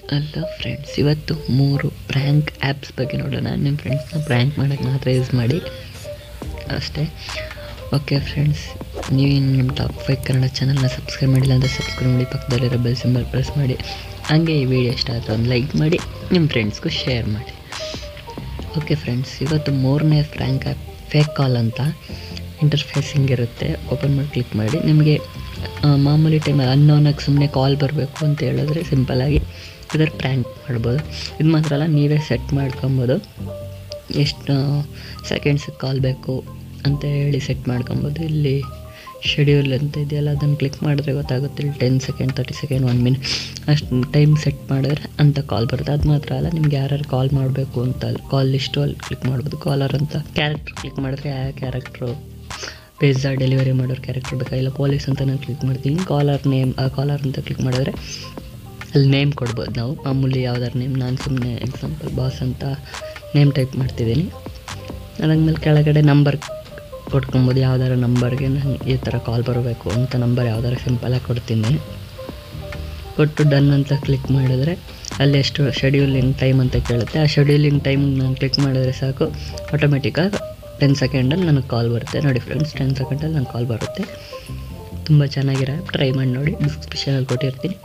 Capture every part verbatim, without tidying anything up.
ಅಲ್ಲ ಫ್ರೆಂಡ್ಸ್, ಇವತ್ತು ಮೂರು ಪ್ರ್ಯಾಂಕ್ ಆ್ಯಪ್ಸ್ ಬಗ್ಗೆ ನೋಡೋಣ. ನಿಮ್ಮ ಫ್ರೆಂಡ್ಸ್ನ ಪ್ರ್ಯಾಂಕ್ ಮಾಡೋಕ್ಕೆ ಮಾತ್ರ ಯೂಸ್ ಮಾಡಿ ಅಷ್ಟೇ. ಓಕೆ ಫ್ರೆಂಡ್ಸ್, ನೀವು ನಿಮ್ಮ ಟಾಪ್ ಫೈವ್ ಕನ್ನಡ ಚಾನಲ್ನ ಸಬ್ಸ್ಕ್ರೈಬ್ ಮಾಡಿಲ್ಲ ಅಂದರೆ ಸಬ್ಸ್ಕ್ರೈಬ್ ಮಾಡಿ, ಪಕ್ಕದಲ್ಲಿರೋ ಬೆಲ್ ಸಿಂಬಲ್ ಪ್ರೆಸ್ ಮಾಡಿ. ಹಾಗೆ ಈ ವಿಡಿಯೋ ಇಷ್ಟ ಆದರೆ ಒಂದು ಲೈಕ್ ಮಾಡಿ, ನಿಮ್ಮ ಫ್ರೆಂಡ್ಸ್ಗೂ ಶೇರ್ ಮಾಡಿ. ಓಕೆ ಫ್ರೆಂಡ್ಸ್, ಇವತ್ತು ಮೂರನೇ ಪ್ರ್ಯಾಂಕ್ ಆ್ಯಪ್ ಫೇಕ್ ಕಾಲ್ ಅಂತ ಇಂಟರ್ಫೇಸಿಂಗ್ ಇರುತ್ತೆ. ಓಪನ್ ಮಾಡಿ ಕ್ಲಿಕ್ ಮಾಡಿ. ನಿಮಗೆ ಮಾಮೂಲಿ ಟೈಮಲ್ಲಿ ಅನ್ನೋನಾಗಿ ಸುಮ್ಮನೆ ಕಾಲ್ ಬರಬೇಕು ಅಂತ ಹೇಳಿದ್ರೆ ಸಿಂಪಲ್ಲಾಗಿ ಇದರ ಪ್ರ್ಯಾಂಕ್ ಮಾಡ್ಬೋದು. ಇದು ಮಾತ್ರ ಅಲ್ಲ, ನೀವೇ ಸೆಟ್ ಮಾಡ್ಕೊಬೋದು. ಎಷ್ಟು ಸೆಕೆಂಡ್ಸಿಗೆ ಕಾಲ್ ಬೇಕು ಅಂತ ಹೇಳಿ ಸೆಟ್ ಮಾಡ್ಕೊಬೋದು. ಇಲ್ಲಿ ಶೆಡ್ಯೂಲ್ ಅಂತ ಇದೆಯಲ್ಲ, ಅದನ್ನು ಕ್ಲಿಕ್ ಮಾಡಿದ್ರೆ ಗೊತ್ತಾಗುತ್ತೆ. ಇಲ್ಲಿ ten second, thirty second, one minute ಅಷ್ಟು ಟೈಮ್ ಸೆಟ್ ಮಾಡಿದ್ರೆ ಅಂತ ಕಾಲ್ ಬರುತ್ತೆ. ಅದು ಮಾತ್ರ ಅಲ್ಲ, ನಿಮ್ಗೆ ಯಾರ್ಯಾರು ಕಾಲ್ ಮಾಡಬೇಕು ಅಂತ ಕಾಲ್ ಲಿಸ್ಟು ಅಲ್ಲಿ ಕ್ಲಿಕ್ ಮಾಡ್ಬೋದು. ಕಾಲರ್ ಅಂತ ಕ್ಯಾರೆಕ್ಟ್ರ್ ಕ್ಲಿಕ್ ಮಾಡಿದ್ರೆ ಆ ಕ್ಯಾರೆಕ್ಟ್ರು ಪಿಜ್ಜಾ ಡೆಲಿವರಿ ಮಾಡೋರು ಕ್ಯಾರೆಕ್ಟರ್ ಬೇಕಾ, ಇಲ್ಲ ಪೊಲೀಸ್ ಅಂತ ನಾನು ಕ್ಲಿಕ್ ಮಾಡ್ತೀನಿ. ಕಾಲರ್ ನೇಮ್, ಆ ಕಾಲರ್ ಅಂತ ಕ್ಲಿಕ್ ಮಾಡಿದ್ರೆ ಅಲ್ಲಿ ನೇಮ್ ಕೊಡ್ಬೋದು ನಾವು. ಮಾಮೂಲಿ ಯಾವ್ದಾರು ನೇಮ್, ನಾನು ಸುಮ್ಮನೆ ಎಕ್ಸಾಂಪಲ್ ಬಾಸ್ ಅಂತ ನೇಮ್ ಟೈಪ್ ಮಾಡ್ತಿದ್ದೀನಿ. ಅದಾದ್ಮೇಲೆ ಕೆಳಗಡೆ ನಂಬರ್ ಕೊಟ್ಕೊಬೋದು. ಯಾವ್ದಾರು ನಂಬರ್ಗೆ ನಾನು ಈ ಥರ ಕಾಲ್ ಬರಬೇಕು ಅಂತ ನಂಬರ್ ಯಾವ್ದಾರು ಸಿಂಪಲಾಗಿ ಕೊಡ್ತೀನಿ. ಕೊಟ್ಟು ಡನ್ ಅಂತ ಕ್ಲಿಕ್ ಮಾಡಿದ್ರೆ ಅಲ್ಲಿ ಎಷ್ಟು ಶೆಡ್ಯೂಲಿಂಗ್ ಟೈಮ್ ಅಂತ ಕೇಳುತ್ತೆ. ಆ ಶೆಡ್ಯೂಲಿಂಗ್ ಟೈಮ್ ನಾನು ಕ್ಲಿಕ್ ಮಾಡಿದ್ರೆ ಸಾಕು, ಆಟೋಮೆಟಿಕ್ಕಾಗಿ ಟೆನ್ ಸೆಕೆಂಡಲ್ಲಿ ನನಗೆ ಕಾಲ್ ಬರುತ್ತೆ. ನೋಡಿ ಫ್ರೆಂಡ್ಸ್, ಟೆನ್ ಸೆಕೆಂಡಲ್ಲಿ ನನಗೆ ಕಾಲ್ ಬರುತ್ತೆ. ತುಂಬ ಚೆನ್ನಾಗಿರೋ ಆ್ಯಪ್, ಟ್ರೈ ಮಾಡಿ ನೋಡಿ. ಡಿಸ್ಕ್ರಿಪ್ಷನಲ್ಲಿ ಕೊಟ್ಟಿರ್ತೀನಿ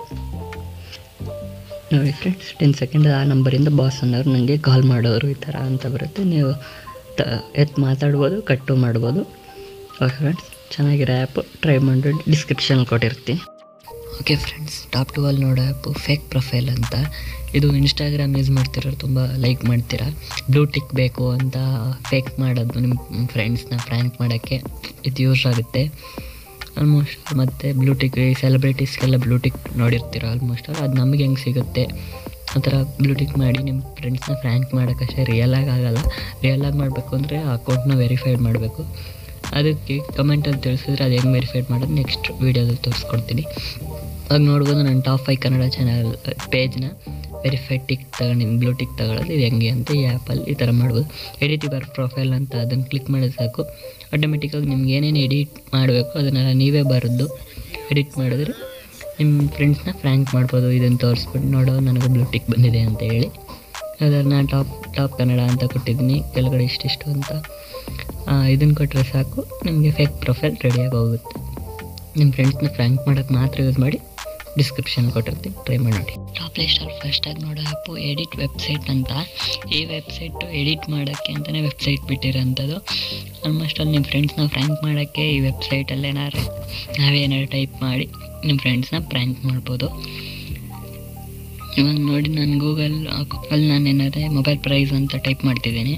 ನೋಡಿ ಫ್ರೆಂಡ್ಸ್. ಟೆನ್ ಸೆಕೆಂಡ್ ಆ ನಂಬರಿಂದ ಬಾಸ್ ಅನ್ನೋರು ನನಗೆ ಕಾಲ್ ಮಾಡೋರು ಈ ಥರ ಅಂತ ಬರುತ್ತೆ. ನೀವು ತ ಎತ್ತು ಮಾತಾಡ್ಬೋದು, ಕಟ್ಟು ಮಾಡ್ಬೋದು. ಓಕೆ ಫ್ರೆಂಡ್ಸ್, ಚೆನ್ನಾಗಿರೋ ಆ್ಯಪು, ಟ್ರೈ ಮಾಡಿ. ಡಿಸ್ಕ್ರಿಪ್ಷನಲ್ಲಿ ಕೊಟ್ಟಿರ್ತೀನಿ. ಓಕೆ ಫ್ರೆಂಡ್ಸ್, ಟಾಪ್ ಟು ಅಲ್ಲಿ ನೋಡೋ ಆ್ಯಪು ಫೇಕ್ ಪ್ರೊಫೈಲ್ ಅಂತ. ಇದು ಇನ್ಸ್ಟಾಗ್ರಾಮ್ ಯೂಸ್ ಮಾಡ್ತಿರೋರು ತುಂಬ ಲೈಕ್ ಮಾಡ್ತೀರಾ. ಬ್ಲೂ ಟಿಕ್ ಬೇಕು ಅಂತ ಫೇಕ್ ಮಾಡೋದು ನಿಮ್ಮ ಫ್ರೆಂಡ್ಸ್ನ ಪ್ರ್ಯಾಂಕ್ ಮಾಡೋಕ್ಕೆ ಇದು ಯೂಸ್ ಆಗುತ್ತೆ ಆಲ್ಮೋಸ್ಟ್. ಮತ್ತು ಬ್ಲೂ ಟಿಕ್ ಈ ಸೆಲೆಬ್ರಿಟೀಸ್ಗೆಲ್ಲ ಬ್ಲೂ ಟಿಕ್ ನೋಡಿರ್ತೀರ ಆಲ್ಮೋಸ್ಟ್. ಅದು ನಮಗೆ ಹೆಂಗೆ ಸಿಗುತ್ತೆ ಆ ಥರ ಬ್ಲೂ ಟಿಕ್ ಮಾಡಿ ನಿಮ್ಮ ಫ್ರೆಂಡ್ಸ್ನ ಪ್ರ್ಯಾಂಕ್ ಮಾಡೋಕ್ಕಷ್ಟೇ. ರಿಯಲಾಗಿ ಆಗೋಲ್ಲ. ರಿಯಲಾಗಿ ಮಾಡಬೇಕು ಅಂದರೆ ಆ ಅಕೌಂಟ್ನ ವೆರಿಫೈಡ್ ಮಾಡಬೇಕು. ಅದಕ್ಕೆ ಕಮೆಂಟಲ್ಲಿ ತಿಳಿಸಿದ್ರೆ ಅದು ಹೆಂಗೆ ವೆರಿಫೈಡ್ ಮಾಡೋದು ನೆಕ್ಸ್ಟ್ ವೀಡಿಯೋದಲ್ಲಿ ತೋರಿಸ್ಕೊಡ್ತೀನಿ. ಆಗ ನೋಡ್ಬೋದು ನನ್ನ ಟಾಪ್ ಫೈವ್ ಕನ್ನಡ ಚಾನಲ್ ಪೇಜ್ನ ವೆರಿಫೈಡ್ ಟಿಕ್ ತಗೊಂಡಿನಿ, ಬ್ಲೂ ಟಿಕ್ ತಗೊಳ್ಳೋದು ಇದು ಹೆಂಗೆ ಅಂತ ಈ ಆ್ಯಪಲ್ಲಿ ಈ ಥರ ಮಾಡ್ಬೋದು. ಎಡಿಟ್ ಯುವರ್ ಪ್ರೊಫೈಲ್ ಅಂತ ಅದನ್ನು ಕ್ಲಿಕ್ ಮಾಡಿದ್ರೆ ಸಾಕು, ಆಟೋಮೆಟಿಕ್ಕಾಗಿ ನಿಮ್ಗೆ ಏನೇನು ಎಡಿಟ್ ಮಾಡಬೇಕು ಅದನ್ನೆಲ್ಲ ನೀವೇ ಬರೆದು ಎಡಿಟ್ ಮಾಡಿದ್ರೆ ನಿಮ್ಮ ಫ್ರೆಂಡ್ಸ್ನ ಪ್ರ್ಯಾಂಕ್ ಮಾಡ್ಬೋದು. ಇದನ್ನು ತೋರಿಸ್ಬಿಟ್ಟು ನೋಡೋ ನನಗೆ ಬ್ಲೂ ಟಿಕ್ ಬಂದಿದೆ ಅಂತ ಹೇಳಿ ಅದನ್ನು ಟಾಪ್ ಟಾಪ್ ಕನ್ನಡ ಅಂತ ಕೊಟ್ಟಿದ್ದೀನಿ, ಕೆಳಗಡೆ ಇಷ್ಟಿಷ್ಟು ಅಂತ. ಇದನ್ನು ಕೊಟ್ಟರೆ ಸಾಕು, ನಿಮಗೆ ಫೇಕ್ ಪ್ರೊಫೈಲ್ ರೆಡಿಯಾಗಿ ಹೋಗುತ್ತೆ. ನಿಮ್ಮ ಫ್ರೆಂಡ್ಸ್ನ ಪ್ರ್ಯಾಂಕ್ ಮಾಡೋಕ್ಕೆ ಮಾತ್ರ ಯೂಸ್ ಮಾಡಿ. ಡಿಸ್ಕ್ರಿಪ್ಷನ್ ಕೊಟ್ಟಿರ್ತೀನಿ, ಟ್ರೈ ಮಾಡಿ ನೋಡಿ. ಟಾಪ್ ಲಿಸ್ಟಲ್ಲಿ ಫಸ್ಟಾಗಿ ನೋಡೋ ಆ್ಯಪು ಎಡಿಟ್ ವೆಬ್ಸೈಟ್ ಅಂತ. ಈ ವೆಬ್ಸೈಟು ಎಡಿಟ್ ಮಾಡೋಕ್ಕೆ ಅಂತಲೇ ವೆಬ್ಸೈಟ್ ಬಿಟ್ಟಿರೋಂಥದ್ದು. ಆಲ್ಮೋಸ್ಟ್ ಅಲ್ಲಿ ನಿಮ್ಮ ಫ್ರೆಂಡ್ಸ್ನ ಪ್ರ್ಯಾಂಕ್ ಮಾಡೋಕ್ಕೆ ಈ ವೆಬ್ಸೈಟಲ್ಲೇನಾದ್ರು ನಾವೇನಾದ್ರು ಟೈಪ್ ಮಾಡಿ ನಿಮ್ಮ ಫ್ರೆಂಡ್ಸ್ನ ಪ್ರ್ಯಾಂಕ್ ಮಾಡ್ಬೋದು. ಇವಾಗ ನೋಡಿ, ನಾನು ಗೂಗಲ್ ಅಲ್ಲಿ ನಾನು ಏನಾದ್ರೆ ಮೊಬೈಲ್ ಪ್ರೈಸ್ ಅಂತ ಟೈಪ್ ಮಾಡ್ತಿದ್ದೀನಿ.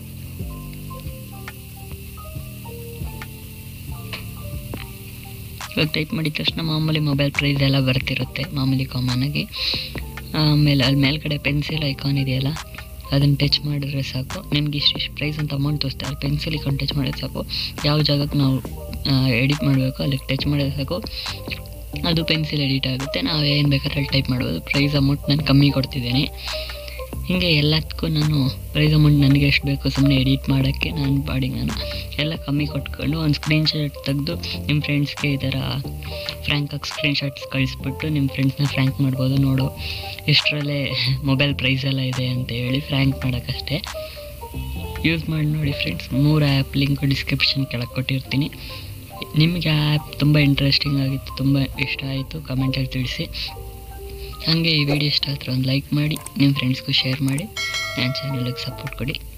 ಇವಾಗ ಟೈಪ್ ಮಾಡಿದ ತಕ್ಷಣ ಮಾಮೂಲಿ ಮೊಬೈಲ್ ಪ್ರೈಸ್ ಎಲ್ಲ ಬರ್ತಿರುತ್ತೆ ಮಾಮೂಲಿ ಕಾಮನಾಗಿ. ಆಮೇಲೆ ಅಲ್ಲಿ ಮೇಲ್ಗಡೆ ಪೆನ್ಸಿಲ್ ಐಕಾನ್ ಇದೆಯಲ್ಲ, ಅದನ್ನು ಟಚ್ ಮಾಡಿದ್ರೆ ಸಾಕು, ನಿಮ್ಗೆ ಇಷ್ಟಿಷ್ಟು ಪ್ರೈಸ್ ಅಂತ ಅಮೌಂಟ್ ತೋರಿಸ್ತಾರೆ. ಅಲ್ಲಿ ಪೆನ್ಸಿಲ್ ಐಕಾನ್ ಟಚ್ ಮಾಡಿದ್ರೆ ಸಾಕು, ಯಾವ ಜಾಗಕ್ಕೆ ನಾವು ಎಡಿಟ್ ಮಾಡಬೇಕು ಅಲ್ಲಿಗೆ ಟಚ್ ಮಾಡಿದ್ರೆ ಸಾಕು, ಅದು ಪೆನ್ಸಿಲ್ ಎಡಿಟ್ ಆಗುತ್ತೆ. ನಾವು ಏನು ಬೇಕಾದ್ರೆ ಅಲ್ಲಿ ಟೈಪ್ ಮಾಡ್ಬೋದು. ಪ್ರೈಸ್ ಅಮೌಂಟ್ ನಾನು ಕಮ್ಮಿ ಕೊಡ್ತಿದ್ದೀನಿ. ಹೀಗೆ ಎಲ್ಲದಕ್ಕೂ ನಾನು ಪ್ರೈಸ್ ಅಮೌಂಟ್ ನನಗೆ ಎಷ್ಟು ಬೇಕು ಸುಮ್ಮನೆ ಎಡಿಟ್ ಮಾಡೋಕ್ಕೆ ನಾನು ಬಾಡಿಗೆ ನಾನು ಎಲ್ಲ ಕಮ್ಮಿ ಕೊಟ್ಕೊಂಡು ಒಂದು ಸ್ಕ್ರೀನ್ಶಾಟ್ ತೆಗೆದು ನಿಮ್ಮ ಫ್ರೆಂಡ್ಸ್ಗೆ ಈ ಥರ ಫ್ರ್ಯಾಂಕಾಗಿ ಸ್ಕ್ರೀನ್ಶಾಟ್ಸ್ ಕಳಿಸ್ಬಿಟ್ಟು ನಿಮ್ಮ ಫ್ರೆಂಡ್ಸ್ನ ಫ್ರ್ಯಾಂಕ್ ಮಾಡ್ಬೋದು. ನೋಡು ಎಷ್ಟರಲ್ಲೇ ಮೊಬೈಲ್ ಪ್ರೈಸ್ ಎಲ್ಲ ಇದೆ ಅಂತ ಹೇಳಿ ಫ್ರ್ಯಾಂಕ್ ಮಾಡೋಕ್ಕಷ್ಟೇ. ಯೂಸ್ ಮಾಡಿ ನೋಡಿ ಫ್ರೆಂಡ್ಸ್. ಮೂರು ಆ್ಯಪ್ ಲಿಂಕು ಡಿಸ್ಕ್ರಿಪ್ಷನ್ ಕೆಳಗೆ ಕೊಟ್ಟಿರ್ತೀನಿ. ನಿಮಗೆ ಆ ಆ್ಯಪ್ ತುಂಬ ಇಂಟ್ರೆಸ್ಟಿಂಗ್ ಆಗಿತ್ತು, ತುಂಬ ಇಷ್ಟ ಆಯಿತು, ಕಮೆಂಟಲ್ಲಿ ತಿಳಿಸಿ. ಹಾಗೆ ಈ ವಿಡಿಯೋ ಇಷ್ಟ ಆದರೆ ಒಂದು ಲೈಕ್ ಮಾಡಿ, ನಿಮ್ಮ ಫ್ರೆಂಡ್ಸ್ಗೂ ಶೇರ್ ಮಾಡಿ, ನನ್ನ ಚಾನಲ್ಗೆ ಸಪೋರ್ಟ್ ಕೊಡಿ.